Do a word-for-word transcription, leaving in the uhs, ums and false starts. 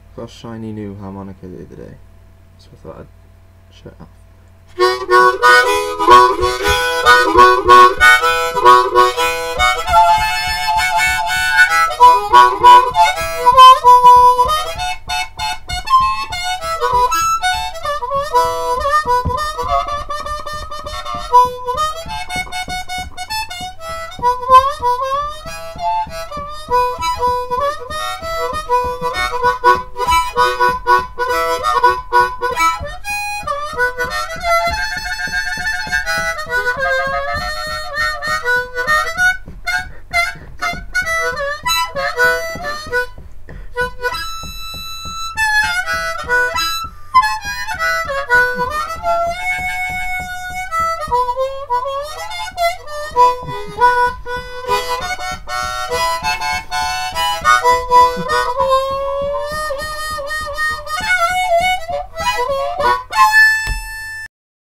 Got a shiny new harmonica the other day, so I thought I'd show it off.